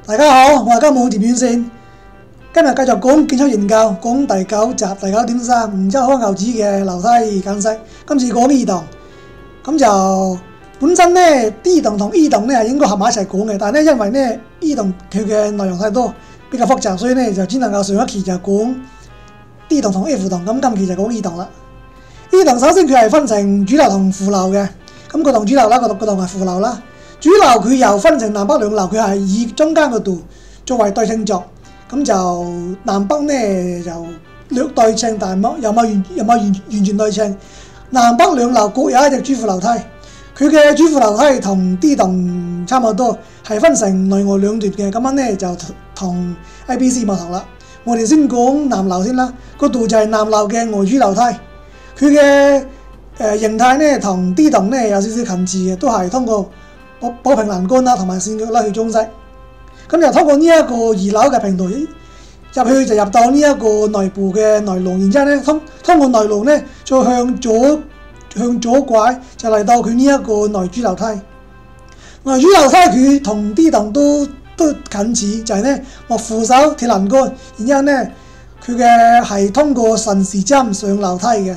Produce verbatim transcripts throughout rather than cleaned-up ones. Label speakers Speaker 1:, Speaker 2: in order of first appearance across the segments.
Speaker 1: 大家好，我係金武田院線，今日繼續講建築研究，講第九集第九點三梧州開牛子嘅樓梯間隙。今次講 E 棟，咁就本身咧 D 棟同 E 棟咧係應該合埋一齊講嘅，但係咧因為咧 E 棟佢嘅內容太多，比較複雜，所以咧就只能夠上一期就講 D 棟同 F 棟，咁今期就講 E 棟啦。E 棟首先佢係分成主樓同副樓嘅，咁個棟主樓啦，個棟個棟係副樓啦。主樓佢又分成南北兩樓，佢係以中間個度作為對稱軸，咁就南北咧就略對稱，但係又冇完又冇完完全對稱。南北兩樓各有一隻主副樓梯，佢嘅主副樓梯同 D 棟差唔多，係分成內外兩段嘅，咁樣咧就同 A B C 唔同啦。我哋先講南樓先啦，個度就係南樓嘅外主樓梯，佢嘅誒形態咧同 D 棟咧有少少近似嘅，都係通過保保平欄杆啦，同埋線腳啦去裝飾，咁就通過呢一個二樓嘅平台入去，就入到呢一個內部嘅內廊，然之後咧通通過內廊咧再向左向左拐，就嚟到佢呢一個內主樓梯。內主樓梯佢同 D 棟都都近似，就係咧木扶手鐵欄杆，然之後咧佢嘅係通過順時針上樓梯嘅。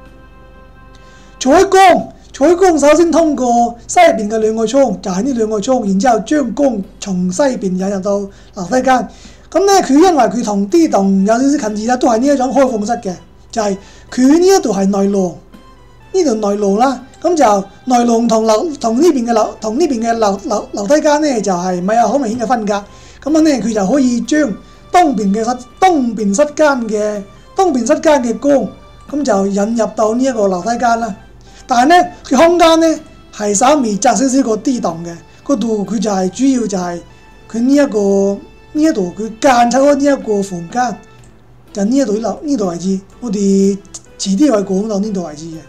Speaker 1: 採光。採光首先通過西邊嘅兩個窗，就係呢兩個窗，然之後將光從西邊引入到樓梯間。咁咧佢因為佢同 D 棟有少少近似啦，都係呢一種開放式嘅，就係佢呢一度係內廊，呢度內廊啦。咁就內廊同樓同呢邊嘅樓同呢邊嘅樓樓樓梯間咧就係咪有好明顯嘅分隔。咁樣咧佢就可以將東邊嘅室東邊室間嘅東邊室間嘅光，咁就引入到呢一個樓梯間啦。但係咧，佢空間咧係稍微窄少少個 D 棟嘅，嗰度佢就係主要就係佢呢一個呢一度佢間出咗呢一個房間，就呢一度呢呢度位置，我哋遲啲會講到呢度位置嘅。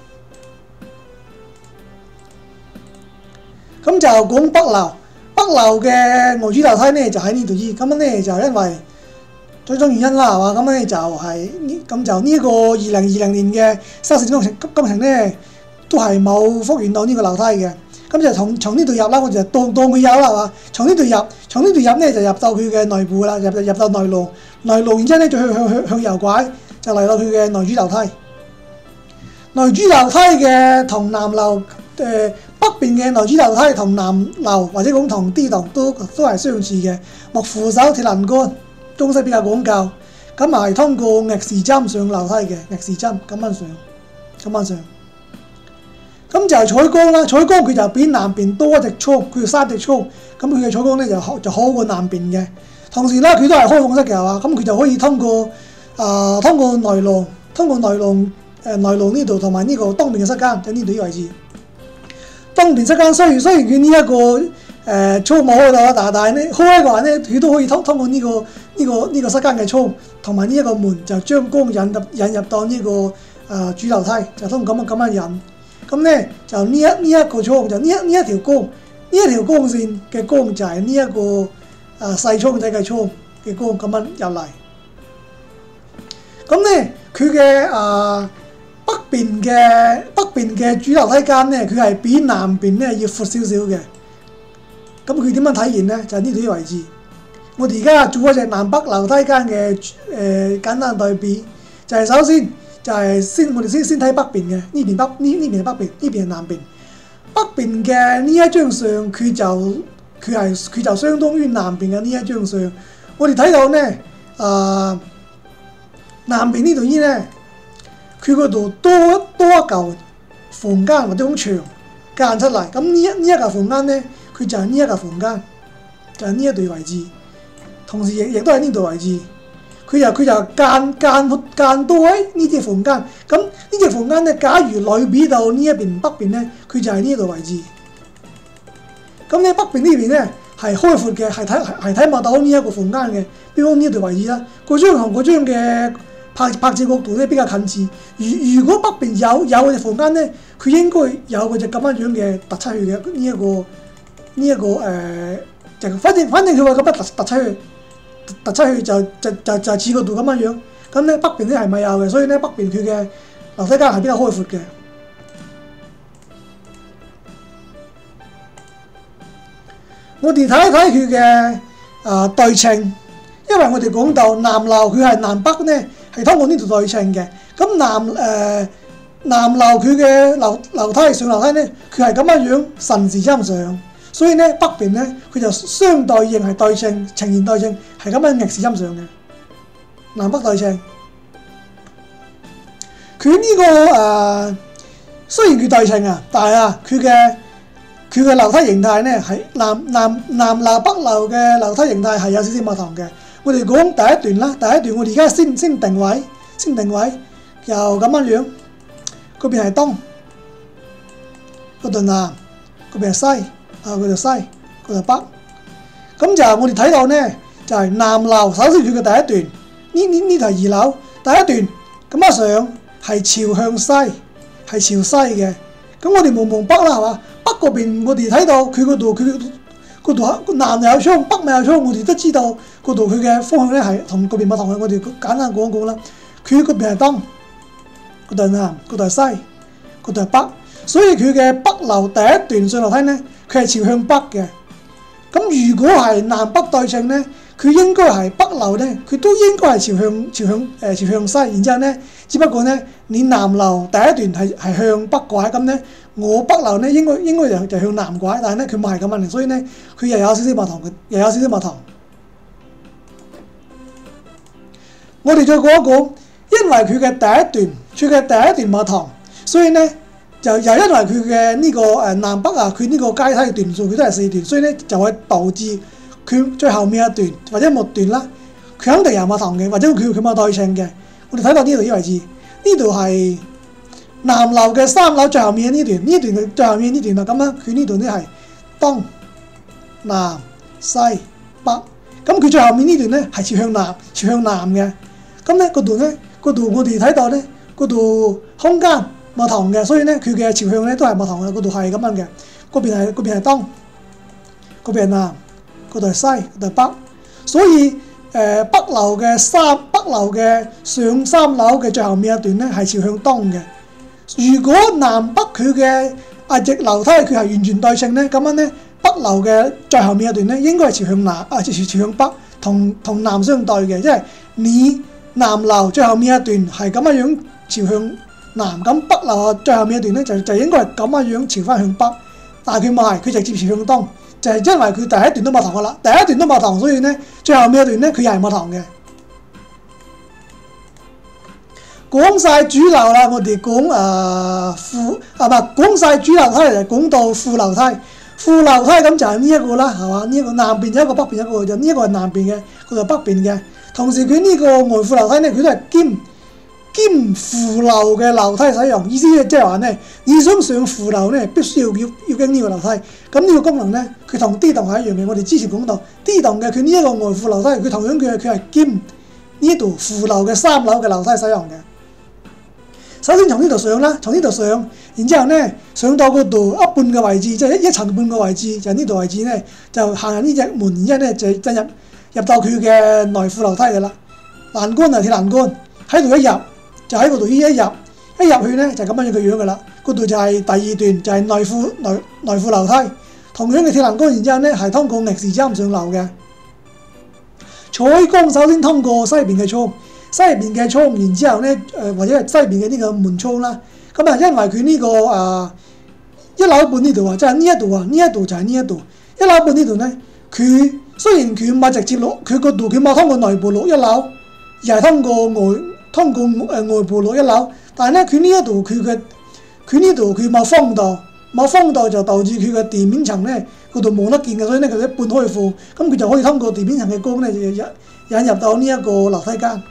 Speaker 1: 咁就講北樓，北樓嘅外主樓梯咧就喺呢度依，咁樣咧就因為種種原因啦，係嘛，咁咧就係呢咁就呢一個二零二零年嘅修繕工程工程咧。都係冇復原到呢個樓梯嘅，咁就從從呢度入啦，我就當當佢有啦，係嘛？從呢度入，從呢度入咧就入到佢嘅內部啦，入入到內廊，內廊然之後咧再向向向向右拐，就嚟到佢嘅內主樓梯。內主樓梯嘅同南樓誒、呃、北邊嘅內主樓梯同南樓或者講同 D 棟都都係相似嘅，木扶手鐵欄杆，裝飾比較講究，咁係通過逆時針上樓梯嘅，逆時針咁樣上，咁樣上。咁就係採光啦，採光佢就比南邊多一隻窗，佢有三隻窗，咁佢嘅採光咧就好就好過南邊嘅。同時咧，佢都係開放式嘅，係嘛？咁佢就可以通過啊、呃、通過內廊，通過內廊誒、呃、內廊呢度同埋呢個東邊嘅室間，喺呢度呢個位置。東邊室間雖然雖然佢呢一個誒窗冇開到，但係咧開嘅話咧，佢都可以通通過呢、這個呢、這個呢、這個室間嘅窗同埋呢一個門，就將光引入引入到呢、這個誒、呃、主樓梯，就通過咁樣咁樣引。咁咧就呢一呢一個窗就呢一呢一條光呢一條光線嘅光就係呢一個誒、呃、細窗仔嘅窗嘅光咁樣入嚟。咁咧佢嘅誒北邊嘅北邊嘅主樓梯間咧，佢係比南邊咧要闊少少嘅。咁佢點樣體現咧？就係呢度啲位置。我哋而家做一隻南北樓梯間嘅誒、呃、簡單對比，就係、是、首先。就係先，我哋先先睇北邊嘅呢邊北呢呢邊係北邊，呢邊係南邊。北邊嘅呢一張相，佢就佢係佢就相當於南邊嘅呢一張相。我哋睇到咧，啊、呃、南邊呢度依咧，佢嗰度多多一嚿房間或者種牆間出嚟。咁呢一呢一嚿房間咧，佢就係呢一嚿房間，就係呢一度位置。同時亦亦都係呢度位置。佢又佢就間間間多喺呢隻房間，咁呢隻房間咧，假如類比到呢一邊北邊咧，佢就係呢度位置。咁咧北邊呢邊咧係開闊嘅，係睇係睇唔到呢一個房間嘅，比如呢度位置啦。嗰張同嗰張嘅拍拍攝角度咧比較近似。如如果北邊有有嗰隻房間咧，佢應該有嗰隻咁樣樣嘅突出去嘅呢一個呢一個誒，就、呃、反正反正佢話咁樣突突出去。突出去就就就就似嗰度咁樣樣，咁咧北邊咧係咪有嘅？所以咧北邊佢嘅樓梯間係比較開闊嘅。我哋睇一睇佢嘅啊對稱，因為我哋講到南樓佢係南北咧係通過呢度對稱嘅。咁南誒、呃、南樓佢嘅樓樓梯上樓梯咧，佢係咁樣樣順時針上，所以咧北邊咧佢就相對應係對稱，呈現對稱係咁樣逆時針上嘅，南北對稱。佢呢、這個誒、呃、雖然佢對稱啊，但係啊佢嘅佢嘅樓梯形態咧係南南南樓北樓嘅樓梯形態係有少少唔同嘅。我哋講第一段啦，第一段我哋而家先先定位，先定位又咁樣樣，嗰邊係東，嗰度南，嗰邊係西，啊嗰度西，嗰度北。咁就我哋睇到咧，就係、是、南樓首先佢嘅第一段，呢呢呢度係二樓，第一段咁一上係朝向西，係朝西嘅。咁我哋望望北啦，係嘛？北嗰邊我哋睇到佢嗰度，佢嗰度南又有窗，北咪有窗，我哋都知道嗰度佢嘅方向咧係同嗰邊唔同嘅。我哋簡單講一講啦。佢嗰邊係東，嗰度係南，嗰度係西，嗰度係北。所以佢嘅北樓第一段上樓梯咧，佢係朝向北嘅。咁如果係南北對稱咧，佢應該係北樓咧，佢都應該係朝向朝向誒、呃、朝向西。然之後咧，只不過咧，你南樓第一段係係向北拐咁咧，我北樓咧應該應該就就向南拐，但係咧佢冇係咁樣，所以咧佢又有少少唔同嘅，又有少少唔同。我哋再講一講，因為佢嘅第一段，佢嘅第一段唔同，所以咧就又因為佢嘅呢個誒南北啊，佢呢個階梯嘅段數佢都係四段，所以咧就會導致佢最後面一段或者末段啦，佢肯定有唔同嘅，或者佢佢冇對稱嘅。我哋睇到呢度呢位置，呢度係南樓嘅三樓最後面呢段，呢段嘅最後面呢段啦，咁樣佢呢度咧係東南西北，咁佢最後面呢段咧係朝向南，朝向南嘅。咁咧嗰度咧，嗰度我哋睇到咧，嗰度空間唔同嘅，所以咧佢嘅朝向咧都係唔同嘅。嗰度係咁樣嘅，嗰邊係嗰邊係東，嗰邊係南，嗰度係西，嗰度係北。所以誒、呃、北樓嘅三北樓嘅上三樓嘅最後面一段咧係朝向東嘅。如果南北佢嘅壓直樓梯佢係完全對稱咧，咁樣咧北樓嘅最後面一段咧應該係朝向南啊，朝朝向北，同同南相對嘅，即係你。南樓最後面一段係咁樣樣朝向南，咁北樓最後面一段咧就就應該係咁樣樣朝翻向北，但係佢唔係，佢直接朝向東，就係、是、因為佢第一段都唔同噶啦，第一段都唔同，所以咧最後面一段咧佢又係唔同嘅。講晒主樓啦，我哋講誒副啊唔係講晒主樓梯嚟，講到副樓梯，副樓梯咁就係呢一個啦，係嘛？呢、這、一個南邊有一個，北邊有一個，就呢一個係南邊嘅，嗰度北邊嘅。同時佢呢個外副樓梯咧，佢都係兼兼副樓嘅樓梯使用，意思即係話咧，你想上副樓咧，必須要要要經呢個樓梯。咁呢個功能咧，佢同 D 棟係一樣嘅。我哋之前講到 D 棟嘅佢呢一個外副樓梯，佢同樣佢佢係兼呢度副樓嘅三樓嘅樓梯使用嘅。首先從呢度上啦，從呢度上，然之後咧上到嗰度一半嘅位置，即係一一層半嘅位置，就係呢度位置咧，就行入呢隻門，然之後咧就進入。入到佢嘅內副樓梯嘅啦，欄杆係鐵欄杆，喺度一入就喺嗰度依一入，一入去咧就咁樣樣嘅樣嘅啦。嗰度就係第二段，就係內副內內副樓梯，同樣嘅鐵欄杆，然之後咧係通過逆時針上樓嘅。採光首先通過西邊嘅窗，西邊嘅窗，然之後咧誒、呃、或者係西邊嘅呢個門窗啦。咁啊，因為佢呢、這個誒、呃、一樓半呢度啊，即係呢一度啊，呢一度就係呢一度，一樓半呢度咧佢。雖然佢唔係直接落，佢嗰度佢冇通過內部落一樓，而係通過外通過誒、呃、外部落一樓。但係咧，佢呢一度佢嘅佢呢度佢冇風道，冇風道就導致佢嘅地面層咧嗰度冇得見嘅，所以咧佢一半開闊，咁佢就可以通過地面層嘅光咧就引引入到呢一個樓梯間。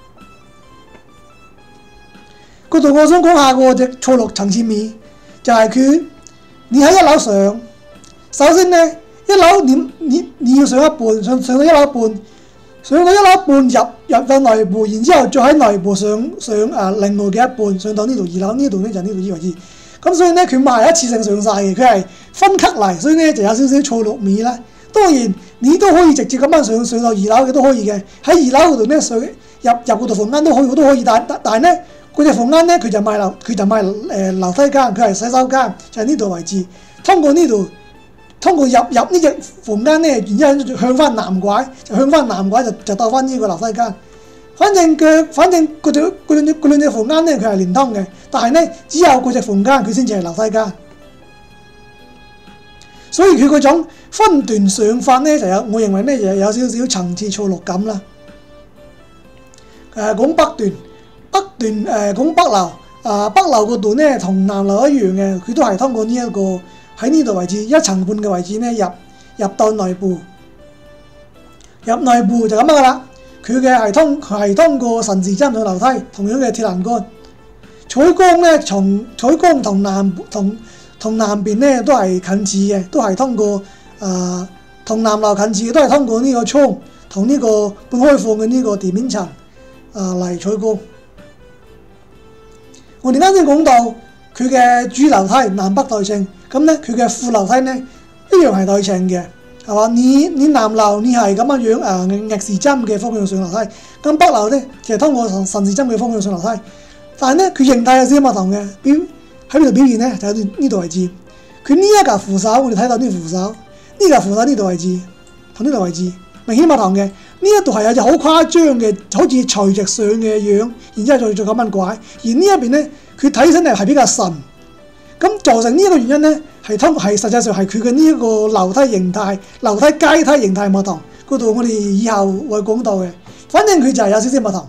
Speaker 1: 嗰度我想講下個隻錯落層次面，就係、是、佢你喺一樓上，首先咧。一樓你你你要上一半，上上到一樓一半，上到一樓一半入入到內部，然之後再喺內部上上啊另外嘅一半，上到呢度二樓呢度咧就呢度呢位置。咁所以咧佢唔係一次性上晒嘅，佢係分級嚟，所以咧就有少少錯落面啦。當然你都可以直接咁樣上上到二樓嘅都可以嘅，喺二樓嗰度咧上入入嗰度房間都可以，我都可以。但但但係咧嗰隻房間咧佢就賣樓，佢就賣誒樓梯間，佢係洗手間，就係呢度位置。通過呢度。 通過入入呢隻房間咧，然之後向翻南拐，就向翻南拐就就到翻呢個樓梯間。反正佢反正嗰隻嗰兩隻嗰兩隻房間咧，佢係連通嘅，但係咧只有嗰隻房間佢先至係樓梯間。所以佢嗰種分段上法咧，就有我認為咧，就有少少層次錯落感啦。誒、呃、講北段，北段誒講、呃、北樓，啊北樓嗰段咧同南樓一樣嘅，佢都係通過呢、這、一個喺呢度位置一層半嘅位置咧入入到內部，入內部就咁樣噶啦。佢嘅係通係通過神士針上樓梯，同樣嘅鐵欄杆。採光咧，從採光同南同同南邊咧都係近似嘅，都係通過誒同、呃、南樓近似嘅，都係通過呢個窗同呢個半開放嘅呢個地面層誒嚟採光。我哋啱先講到佢嘅主樓梯南北對稱，咁咧佢嘅副樓梯咧一樣係對稱嘅。係嘛？你你南樓你係咁樣樣誒逆時針嘅方向上樓梯，咁北樓咧就係通過神神時針嘅方向上樓梯。但係咧佢形態有少少唔同嘅，表喺邊度表現咧？就喺呢度位置。佢呢一格扶手，我哋睇到呢扶手，呢格扶手呢度位置同呢度位置明顯唔同嘅。呢一度係有隻好誇張嘅，好似垂直上嘅樣，然之後再再咁樣拐。而呢一邊咧，佢睇起身係比較順。咁造成呢一個原因咧，係通係實際上係佢嘅呢一個樓梯形態、樓梯階梯形態唔同。嗰度我哋以後會講到嘅。反正佢就係有少少唔同。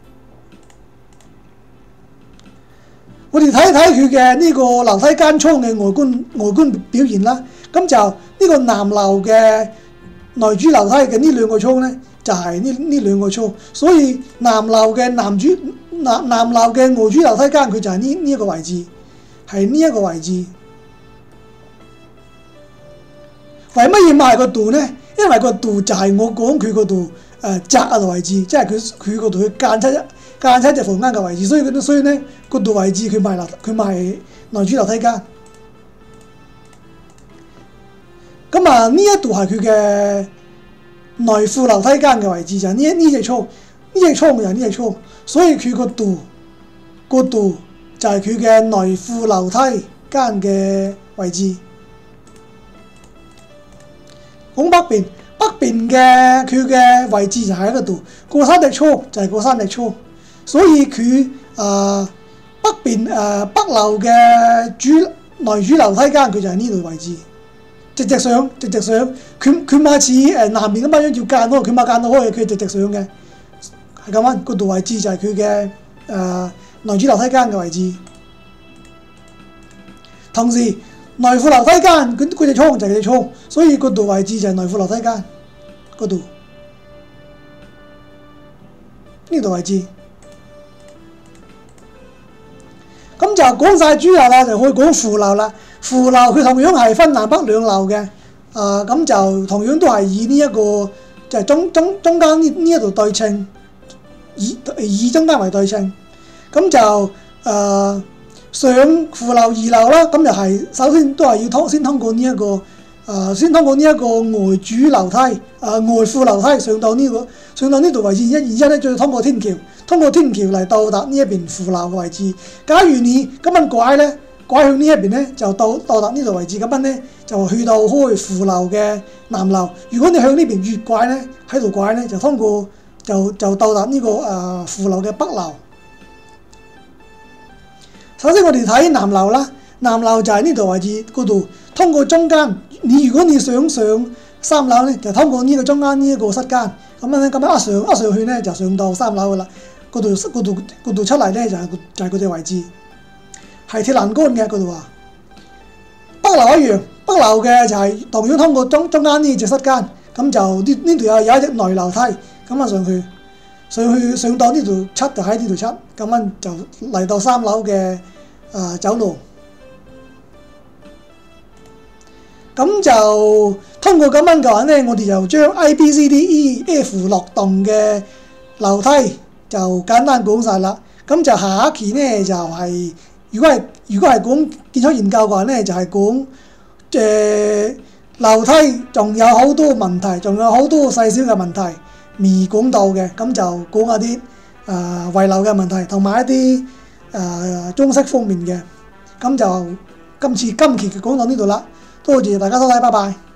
Speaker 1: 我哋睇一睇佢嘅呢個樓梯間窗嘅外觀外觀表現啦。咁就呢個南樓嘅內主樓梯嘅呢兩個窗咧，就係呢呢兩個窗。所以南樓嘅南主南南樓嘅外主樓梯間，佢就係呢呢一個位置。係呢一個位置，為乜嘢賣個度咧？因為個度就係我講佢個度誒窄嘅位置，即係佢佢個度佢間出一間出一隻房間嘅位置，所以佢所以咧個度位置佢賣樓佢賣內主樓梯間。咁啊呢一度係佢嘅內副樓梯間嘅位置，就係呢呢隻窗，呢隻窗就係呢隻窗，所以佢個度個度。就係佢嘅內副樓梯間嘅位置。講北邊，北邊嘅佢嘅位置就喺嗰度，過三隻窗就係過三隻窗，所以佢啊、呃、北邊誒、呃、北樓嘅主內主樓梯間佢就喺呢度位置，直直上直直上，佢佢咪似誒南面咁樣要間開，佢咪間到開，佢直直上嘅，係咁樣嗰度位置就係佢嘅誒內主樓梯間嘅位置，同時內副樓梯間嗰嗰隻窗就係隻窗，所以嗰度位置就係內副樓梯間嗰度，呢度位置。咁就講晒主樓啦，就可以講副樓啦。副樓佢同樣係分南北兩樓嘅，啊咁就同樣都係以呢、這、一個就係、是、中中中間呢呢一度對稱，以以中間為對稱。咁就誒、呃、上副樓二樓啦，咁就係首先都係要通先通過呢、這、一個誒、呃、先通過呢一個外主樓梯誒、呃、外副樓梯上到呢、這個上到呢度位置，一然之後咧再通過天橋，通過天橋嚟到達呢一邊副樓嘅位置。假如你咁樣拐咧，拐向呢一邊咧，就到到達呢度位置，咁樣咧就去到開副樓嘅南樓。如果你向呢邊越拐咧，喺度拐咧，就通過就就到達呢、這個誒副樓嘅北樓。首先我哋睇南樓啦，南樓就係呢度位置嗰度，通過中間。你如果你想上三樓咧，就通過呢個中間呢一個室間，咁樣咧，咁樣一上一上去咧，就上到三樓噶啦。嗰度嗰度嗰度出嚟咧，就係就係嗰隻位置，係鐵欄杆嘅嗰度啊。北樓一樣，北樓嘅就係同樣通過中中間呢隻室間，咁就呢呢度有有一隻內樓梯，咁啊上去。上去上到呢度七就喺呢度七，咁樣就嚟到三樓嘅誒、呃、走廊。咁就通過咁樣嘅話咧，我哋就將 A、B、C、D、E、F 落棟嘅樓梯就簡單講晒啦。咁就下一期咧就係、是、如果係如果係講建築研究嘅話咧，就係、是、講誒樓梯仲有好多問題，仲有好多細小嘅問題。未講到嘅，咁就講下啲誒遺留嘅問題，同埋一啲誒裝飾方面嘅。咁就今次今期就講到呢度啦。 多謝大家收睇，拜拜。